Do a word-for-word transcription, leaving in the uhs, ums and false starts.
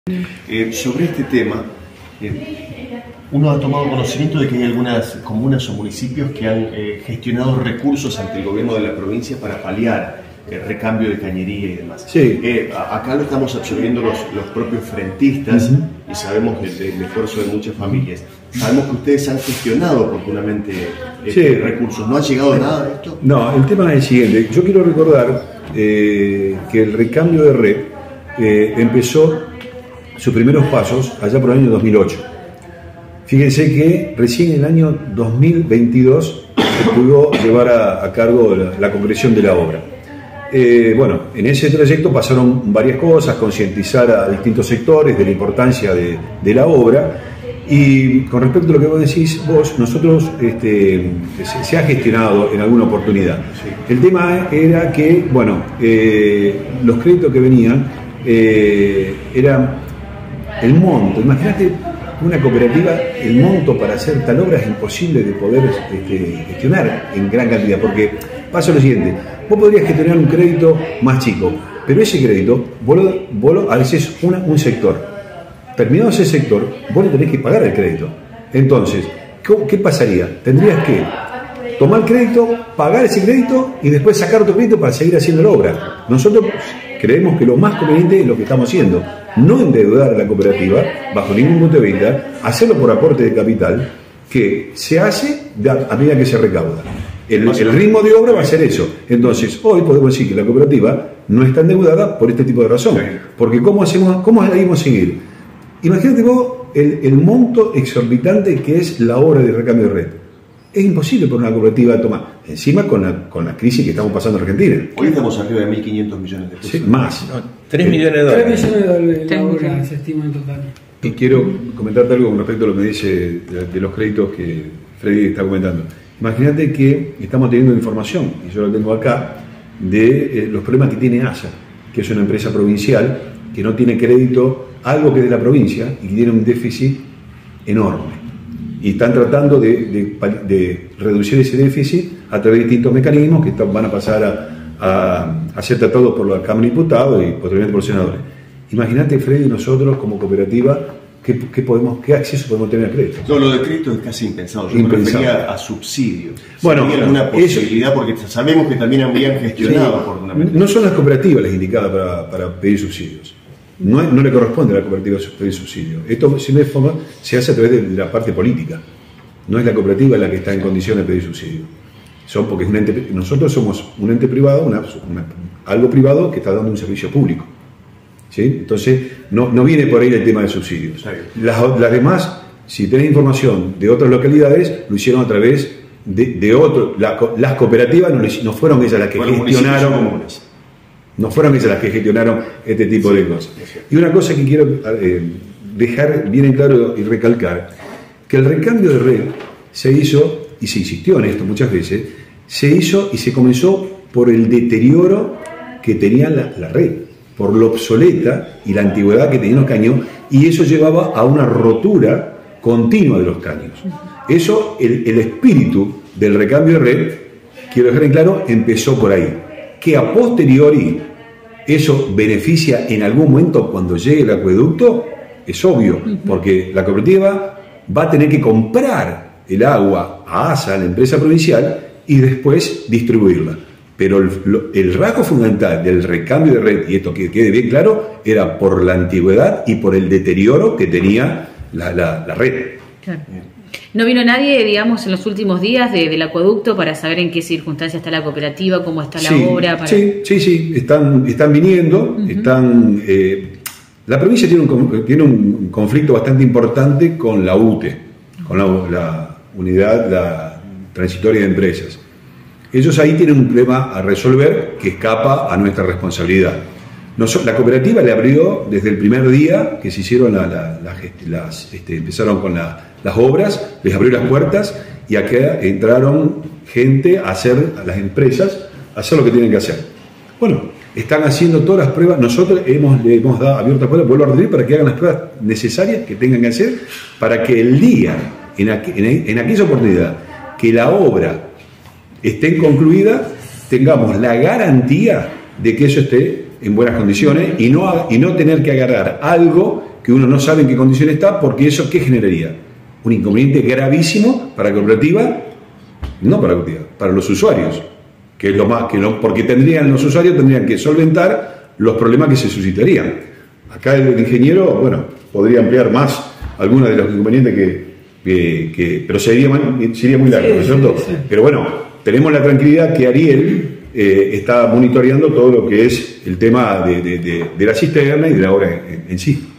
Eh, sobre este tema, eh, uno ha tomado conocimiento de que hay algunas comunas o municipios que han eh, gestionado recursos ante el gobierno de la provincia para paliar el recambio de cañería y demás. Sí. Eh, acá lo estamos absorbiendo los, los propios frentistas uh-huh. y sabemos del, del esfuerzo de muchas familias. Sabemos que ustedes han gestionado oportunamente eh, sí. recursos. ¿No ha llegado nada de esto? No, el tema es el siguiente. Yo quiero recordar eh, que el recambio de red eh, empezó sus primeros pasos allá por el año dos mil ocho. Fíjense que recién en el año dos mil veintidós se pudo llevar a, a cargo la, la concreción de la obra. Eh, bueno, en ese trayecto pasaron varias cosas, concientizar a distintos sectores de la importancia de, de la obra. Y con respecto a lo que vos decís vos, nosotros este, se, se ha gestionado en alguna oportunidad. Sí. El tema era que, bueno, eh, los créditos que venían eh, eran el monto. Imagínate una cooperativa, el monto para hacer tal obra es imposible de poder este, gestionar en gran cantidad, porque pasa lo siguiente: vos podrías gestionar un crédito más chico, pero ese crédito, vos lo, vos lo, a veces una, un sector. Terminado ese sector, vos le tenés que pagar el crédito. Entonces, ¿qué pasaría? Tendrías que tomar crédito, pagar ese crédito y después sacar otro crédito para seguir haciendo la obra. Nosotros creemos que lo más conveniente es lo que estamos haciendo: no endeudar a la cooperativa bajo ningún punto de vista, hacerlo por aporte de capital que se hace a medida que se recauda. El, el ritmo de obra va a ser eso. Entonces, hoy podemos decir que la cooperativa no está endeudada por este tipo de razón. Porque ¿cómo hacemos, cómo debemos seguir? Imagínate vos el, el monto exorbitante que es la obra de recambio de red. Es imposible por una cooperativa tomar. Encima con la, con la crisis que estamos pasando en Argentina. Hoy estamos arriba de mil quinientos millones de pesos. Sí, más. No, tres millones de dólares. tres millones de dólares la obra se estima en total. Y quiero comentarte algo con respecto a lo que dice de, de los créditos que Freddy está comentando. Imagínate que estamos teniendo información, y yo lo tengo acá, de eh, los problemas que tiene ASA, que es una empresa provincial que no tiene crédito, algo que es de la provincia, y que tiene un déficit enorme. Y están tratando de, de, de reducir ese déficit a través de distintos mecanismos que están, van a pasar a, a, a ser tratados por la Cámara de Diputados y posteriormente por los senadores. Imagínate, Freddy, nosotros como cooperativa, ¿qué, qué, podemos, qué acceso podemos tener a crédito? No, lo de crédito es casi impensado. Yo impensado. me refería a subsidios. Bueno, ¿Hay alguna posibilidad? Eso, porque sabemos que también habían gestionado sí, oportunamente. No son las cooperativas las indicadas para, para pedir subsidios. No, no le corresponde a la cooperativa pedir subsidio. Esto si no es forma, se hace a través de la parte política. No es la cooperativa la que está en condiciones de pedir subsidio. Son porque es un ente, nosotros somos un ente privado, una, una, algo privado que está dando un servicio público. ¿Sí? Entonces, no, no viene por ahí el tema de subsidios. Las, las demás, si tenés información de otras localidades, lo hicieron a través de, de otros. La, las cooperativas no, no fueron ellas las que bueno, gestionaron. No fueron ellas las que gestionaron este tipo sí, de cosas. Y una cosa que quiero eh, dejar bien en claro y recalcar, que el recambio de red se hizo, y se insistió en esto muchas veces, se hizo y se comenzó por el deterioro que tenía la, la red, por lo obsoleta y la antigüedad que tenían los caños, y eso llevaba a una rotura continua de los caños. Eso, el, el espíritu del recambio de red, quiero dejar en claro, empezó por ahí. Que a posteriori eso beneficia en algún momento cuando llegue el acueducto, es obvio, porque la cooperativa va a tener que comprar el agua a ASA, la empresa provincial, y después distribuirla. Pero el, el rasgo fundamental del recambio de red, y esto que quede bien claro, era por la antigüedad y por el deterioro que tenía la, la, la red. Claro. ¿No vino nadie, digamos, en los últimos días de, del acueducto para saber en qué circunstancias está la cooperativa, cómo está la sí, obra? Para... Sí, sí, sí, están, están viniendo, uh-huh. están... Eh, la provincia tiene un, tiene un conflicto bastante importante con la U T E, con la, la unidad la transitoria de empresas. Ellos ahí tienen un problema a resolver que escapa a nuestra responsabilidad. Nos, la cooperativa le abrió desde el primer día que se hicieron la, la, la, las, este, empezaron con la, las obras, les abrió las puertas y acá entraron gente a hacer, a las empresas, a hacer lo que tienen que hacer. Bueno, están haciendo todas las pruebas, nosotros hemos, le hemos dado abiertas puertas, vuelvo a repetir, para que hagan las pruebas necesarias que tengan que hacer para que el día, en, aqu en, en aquella oportunidad, que la obra esté concluida, tengamos la garantía de que eso esté en buenas condiciones y no, y no tener que agarrar algo que uno no sabe en qué condición está, porque eso ¿qué generaría? Un inconveniente gravísimo para la cooperativa, no para la cooperativa, para los usuarios, que es lo más, que lo, porque tendrían los usuarios tendrían que solventar los problemas que se suscitarían. Acá el ingeniero, bueno, podría ampliar más algunos de los inconvenientes que, que, que pero sería, sería muy largo, ¿no es cierto? Sí, sí. Pero bueno, tenemos la tranquilidad que Ariel eh, está monitoreando todo lo que es el tema de, de, de, de la cisterna y de la obra en, en sí.